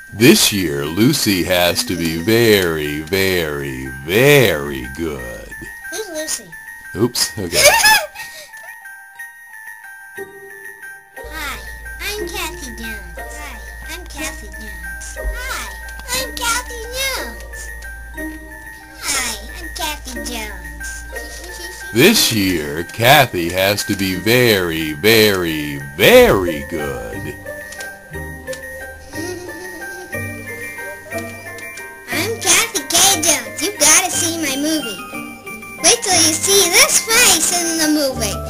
This year, Lucy has to be very, very, very good. Who's Lucy? Oops, okay. Hi, I'm Kathy Jones. Hi, I'm Kathy Jones. Hi, I'm Kathy Jones. Hi, I'm Kathy Jones. This year, Kathy has to be very, very, very good. I'm Kathy K. Jones. You gotta see my movie. Wait till you see this face in the movie.